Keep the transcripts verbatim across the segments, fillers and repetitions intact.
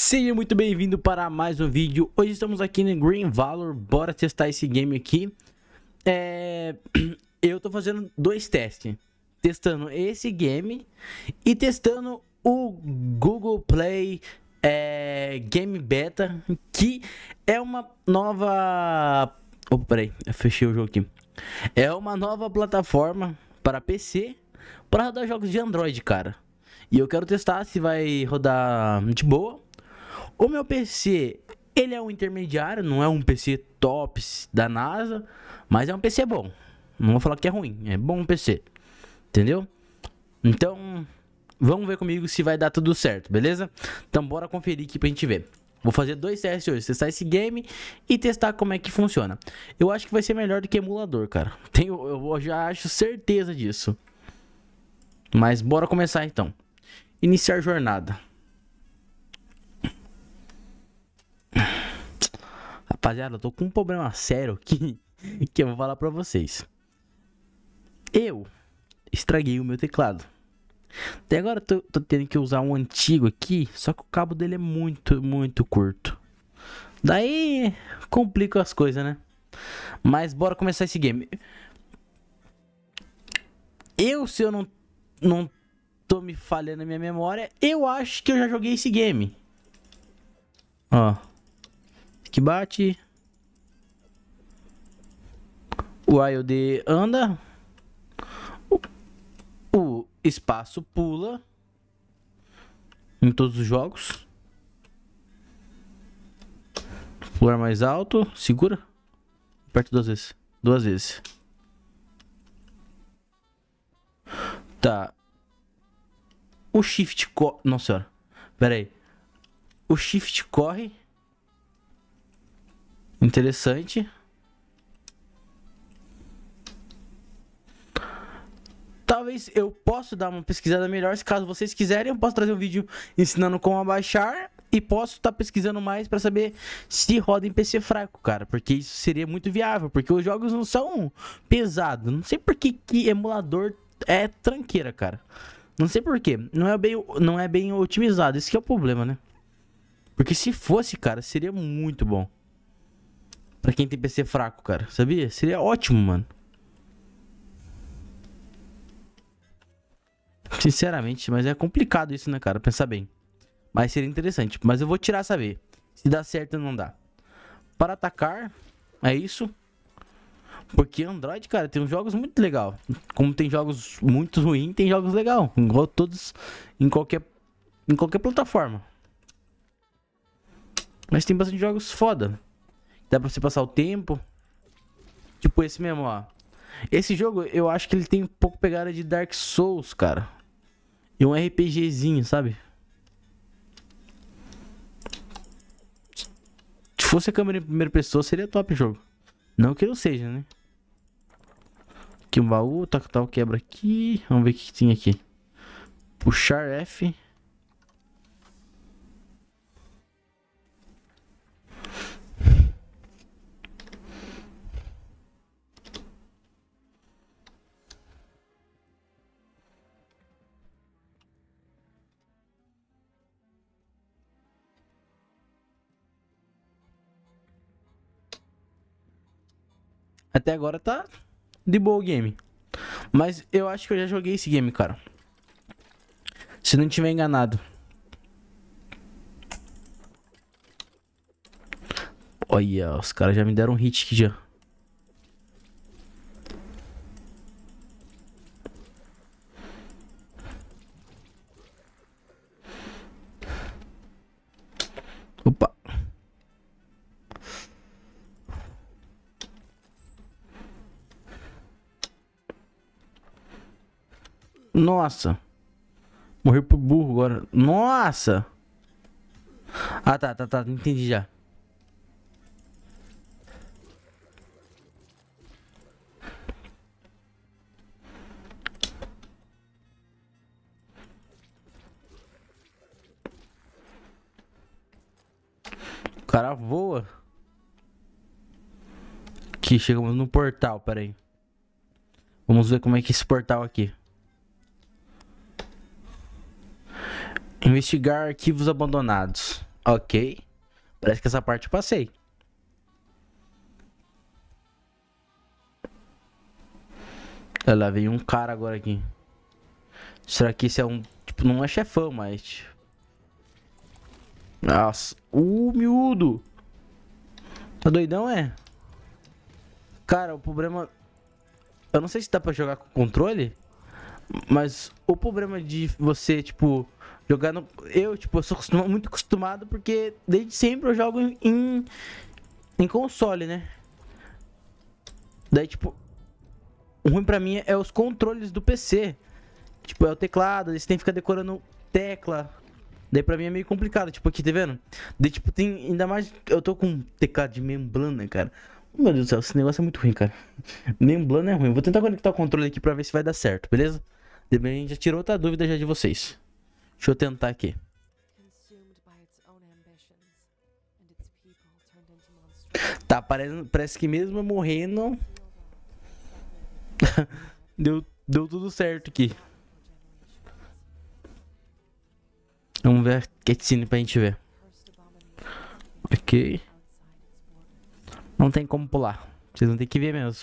Seja muito bem-vindo para mais um vídeo. Hoje estamos aqui no Green Valor. Bora testar esse game aqui. É... Eu tô fazendo dois testes. Testando esse game e testando o Google Play é... Game Beta, que é uma nova... Opa, peraí, eu fechei o jogo aqui. É uma nova plataforma para P C para rodar jogos de Android, cara. E eu quero testar se vai rodar de boa. O meu P C, ele é um intermediário, não é um P C top da NASA, mas é um P C bom. Não vou falar que é ruim, é bom um P C. Entendeu? Então, vamos ver comigo se vai dar tudo certo, beleza? Então bora conferir aqui pra gente ver. Vou fazer dois testes hoje, testar esse game e testar como é que funciona. Eu acho que vai ser melhor do que emulador, cara. Tenho, eu já acho certeza disso. Mas bora começar então. Iniciar jornada. Rapaziada, eu tô com um problema sério aqui que eu vou falar pra vocês. Eu estraguei o meu teclado. Até agora eu tô, tô tendo que usar um antigo aqui, só que o cabo dele é muito, muito curto. Daí complica as coisas, né? Mas bora começar esse game. Eu, se eu não, não tô me falhando na minha memória, eu acho que eu já joguei esse game. Ó. Que bate. O A I O D anda. O, o espaço pula. Em todos os jogos. Pular mais alto. Segura. Aperta duas vezes. Duas vezes. Tá. O shift corre. Nossa senhora. Pera aí. O shift corre. Interessante. Talvez eu possa dar uma pesquisada melhor. Se caso vocês quiserem, eu posso trazer um vídeo ensinando como abaixar. E posso estar pesquisando mais para saber se roda em P C fraco, cara. Porque isso seria muito viável. Porque os jogos não são pesados. Não sei por que, que emulador é tranqueira, cara. Não sei por quê. Não é bem, não é bem otimizado. Esse que é o problema, né? Porque se fosse, cara, seria muito bom. Pra quem tem P C fraco, cara. Sabia? Seria ótimo, mano. Sinceramente, mas é complicado isso, né, cara? Pensar bem. Mas seria interessante. Mas eu vou tirar saber se dá certo ou não dá. Para atacar, é isso. Porque Android, cara, tem uns jogos muito legal. Como tem jogos muito ruins, tem jogos legal. Igual todos em qualquer, em qualquer plataforma. Mas tem bastante jogos foda. Dá pra você passar o tempo. Tipo esse mesmo, ó. Esse jogo, eu acho que ele tem um pouco pegada de Dark Souls, cara. E um RPGzinho, sabe? Se fosse a câmera em primeira pessoa, seria top o jogo. Não que não seja, né? Aqui um baú, tá, tá o quebra aqui. Vamos ver o que, que tem aqui. Puxar F. Até agora tá de boa o game. Mas eu acho que eu já joguei esse game, cara. Se não tiver enganado. Olha, os caras já me deram um hit aqui já. Opa. Nossa. Morreu pro burro agora. Nossa. Ah, tá, tá, tá. Entendi já. O cara voa. Aqui, chegamos no portal, peraí. Vamos ver como é que é esse portal aqui. Investigar arquivos abandonados. Ok. Parece que essa parte eu passei. Olha lá, veio um cara agora aqui. Será que esse é um... Tipo, não é chefão, mas... Nossa. Uh, miúdo. Tá doidão, é? Cara, o problema... Eu não sei se dá pra jogar com controle, mas o problema de você, tipo, jogar no... Eu, tipo, eu sou acostuma- muito acostumado porque desde sempre eu jogo em, em, em console, né? Daí, tipo, o ruim pra mim é os controles do P C. Tipo, é o teclado, aí você tem que ficar decorando tecla. Daí pra mim é meio complicado, tipo, aqui, tá vendo? Daí, tipo, tem... Ainda mais... Eu tô com um teclado de membrana, cara. Meu Deus do céu, esse negócio é muito ruim, cara. Membrana é ruim. Vou tentar conectar o controle aqui pra ver se vai dar certo, beleza? Depois a gente já tirou outra dúvida já de vocês. Deixa eu tentar aqui. Tá, parece, parece que mesmo eu morrendo, deu, deu tudo certo aqui. Vamos ver a cutscene pra gente ver. Ok. Não tem como pular. Vocês vão ter que ver mesmo.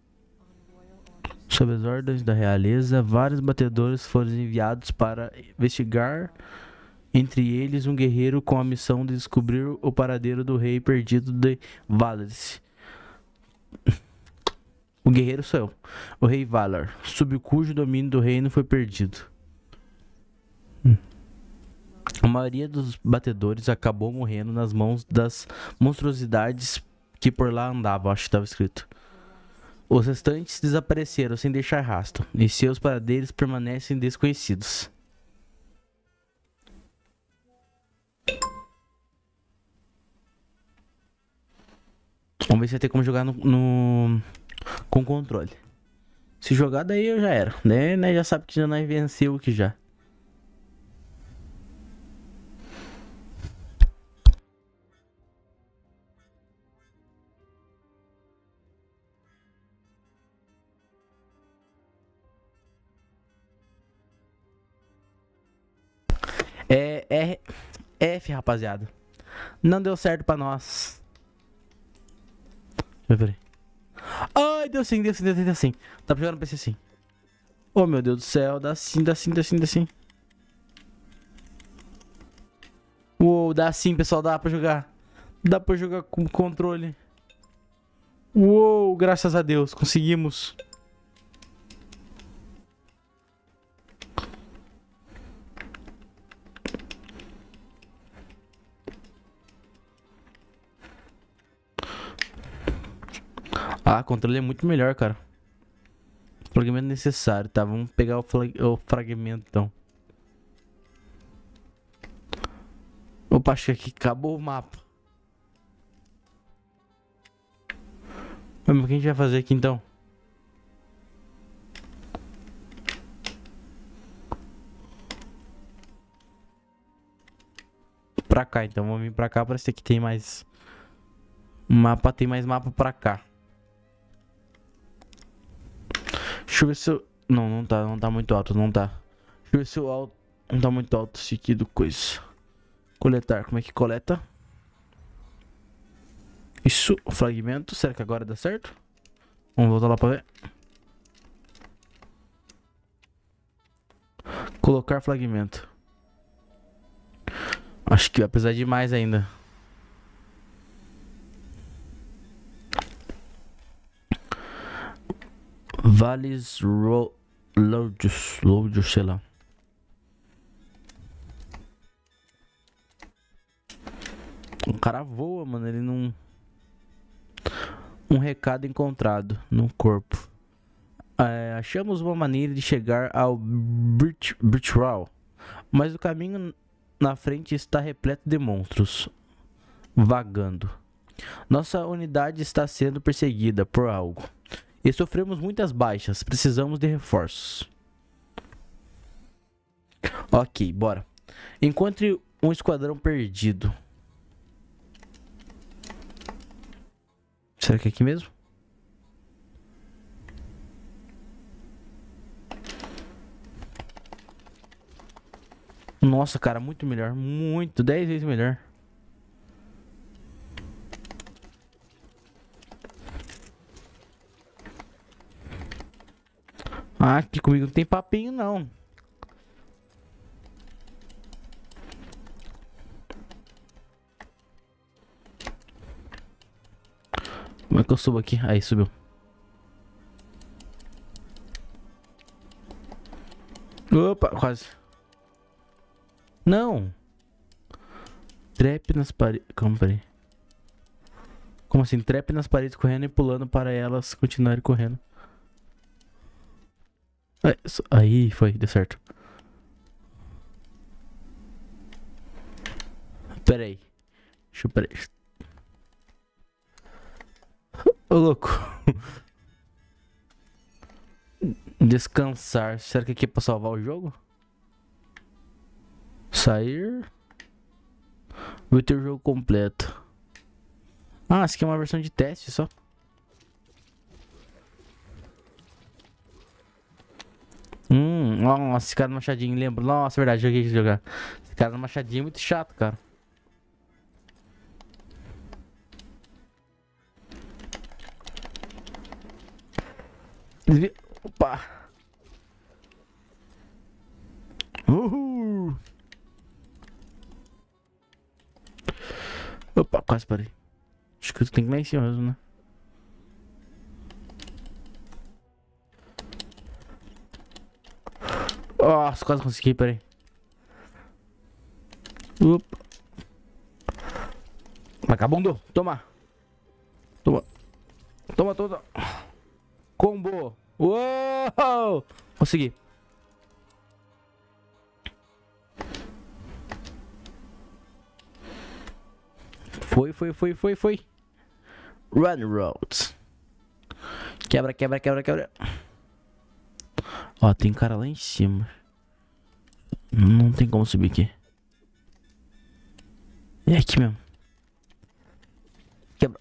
Sob as ordens da realeza, vários batedores foram enviados para investigar, entre eles um guerreiro com a missão de descobrir o paradeiro do rei perdido de Valaris. O guerreiro sou eu, o rei Valar, sob cujo domínio do reino foi perdido. Hum. A maioria dos batedores acabou morrendo nas mãos das monstruosidades que por lá andavam, acho que estava escrito. Os restantes desapareceram sem deixar rastro, e seus paradeiros permanecem desconhecidos. Vamos ver se vai ter como jogar no, no com controle. Se jogar, daí eu já era. Né, né, já sabe que já nós venceu aqui já. É, é F, rapaziada. Não deu certo pra nós. Peraí. Ai, deu sim, deu sim, deu sim, deu sim. Dá pra jogar no P C sim. Oh, meu Deus do céu. Dá sim, dá sim, dá sim, dá sim. Uou, dá sim, pessoal. Dá pra jogar. Dá pra jogar com controle. Uou, graças a Deus. Conseguimos. Ah, controle é muito melhor, cara. Fragmento necessário, tá? Vamos pegar o, o fragmento, então. Opa, acho que aqui acabou o mapa. Mas o que a gente vai fazer aqui, então? Pra cá, então. Vamos vir pra cá. Parece que tem mais... Mapa, tem mais mapa pra cá. Deixa eu ver se eu... Não, não tá, não tá muito alto, não tá. Deixa eu ver se o alto... Não tá muito alto esse aqui do coisa. Coletar, como é que coleta? Isso, o fragmento. Será que agora dá certo? Vamos voltar lá pra ver. Colocar fragmento. Acho que vai precisar de mais ainda. Vales Ro... Lourdes, Lourdes, sei lá. O cara voa, mano, ele não... Um recado encontrado no corpo. É, achamos uma maneira de chegar ao Britral, mas o caminho na frente está repleto de monstros vagando. Nossa unidade está sendo perseguida por algo e sofremos muitas baixas. Precisamos de reforços. Ok, bora. Encontre um esquadrão perdido. Será que é aqui mesmo? Nossa, cara, muito melhor. Muito, dez vezes melhor. Ah, aqui comigo não tem papinho, não. Como é que eu subo aqui? Aí, subiu. Opa, quase. Não. Trepe nas paredes. Calma, peraí. Como assim? Trepe nas paredes correndo e pulando para elas continuarem correndo. Aí, foi, deu certo. Pera aí. Deixa eu... Pera aí. Ô, louco. Descansar. Será que aqui é pra salvar o jogo? Sair. Vou ter o jogo completo. Ah, isso aqui é uma versão de teste só. Hum, nossa, esse cara no machadinho, lembro. Nossa, é verdade, joguei esse jogar. Esse cara no machadinho é muito chato, cara. Opa! Uhul! Opa, quase parei. Acho que eu tenho que ir lá em cima mesmo, né? Nossa, quase consegui, peraí. Opa. Vagabundo, toma. Toma. Toma, toma. Combo. Uou! Consegui. Foi, foi, foi, foi, foi. Run roads. Quebra, quebra, quebra, quebra. Ó, tem cara lá em cima. Não tem como subir aqui. É aqui mesmo. Quebra.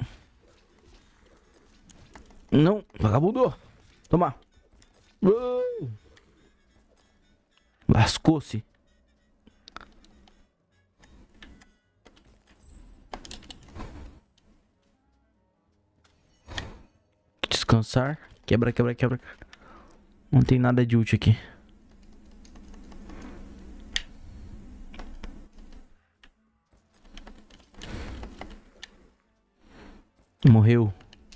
Não, vagabundo. Toma. Uh. Lascou-se. Descansar. Quebra, quebra, quebra. Não tem nada de útil aqui. Morreu.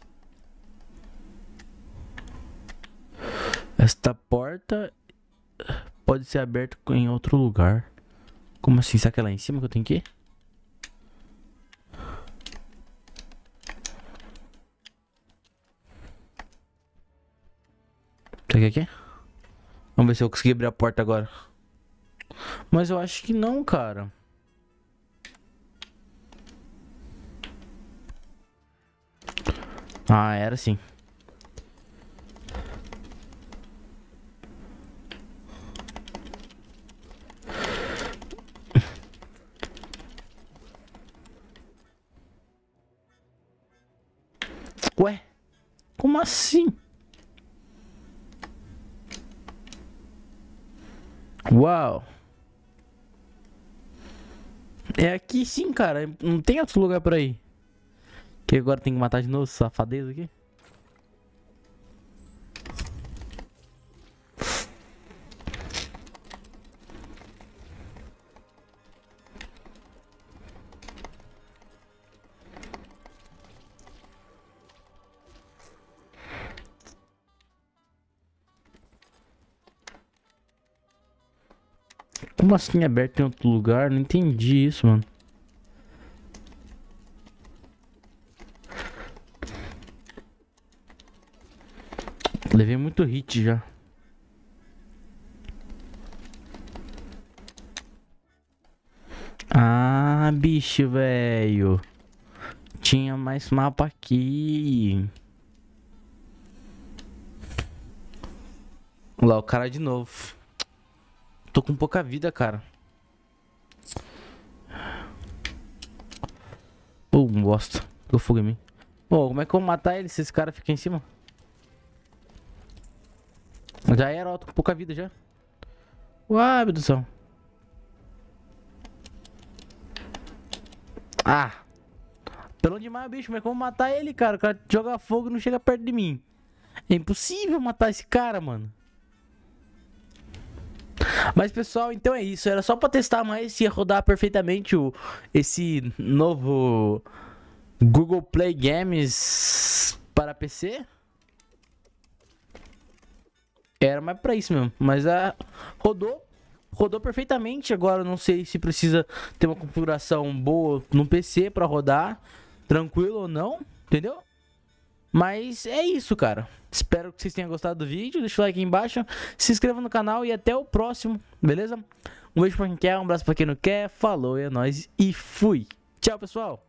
Esta porta pode ser aberta em outro lugar. Como assim? Será que é lá em cima que eu tenho que ir? Será que é aqui? Vamos ver se eu consegui abrir a porta agora. Mas eu acho que não, cara. Ah, era sim. Ué? Como assim? Uau. É aqui sim, cara. Não tem outro lugar pra ir. Que agora tem que matar de novo esse safadeza aqui. Como assim aberto em outro lugar? Não entendi isso, mano. Levei muito hit já. Ah, bicho, velho. Tinha mais mapa aqui. Lá, o cara de novo. Tô com pouca vida, cara. Ô, oh, bosta. Pegou fogo em mim. Ô, oh, como é que eu vou matar ele se esse cara fica em cima? Já era, ó, tô com pouca vida já. Uai, meu Deus do céu. Ah. Pelo demais, bicho. Como é que eu vou matar ele, cara? O cara joga fogo e não chega perto de mim. É impossível matar esse cara, mano. Mas pessoal, então é isso. Era só pra testar mais se ia rodar perfeitamente o, esse novo Google Play Games para P C. Era mais pra isso mesmo. Mas a, rodou. Rodou perfeitamente. Agora não sei se precisa ter uma configuração boa no P C pra rodar. Tranquilo ou não. Entendeu? Mas é isso, cara. Espero que vocês tenham gostado do vídeo. Deixa o like aí embaixo. Se inscreva no canal e até o próximo. Beleza? Um beijo pra quem quer, um abraço pra quem não quer. Falou, é nóis e fui. Tchau, pessoal.